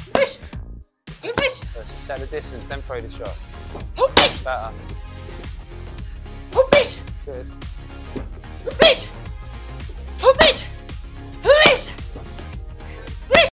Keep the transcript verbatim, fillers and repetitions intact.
Push. Go push. Let's just set the distance, then throw the shot. Push. Better. Push. Good. Push.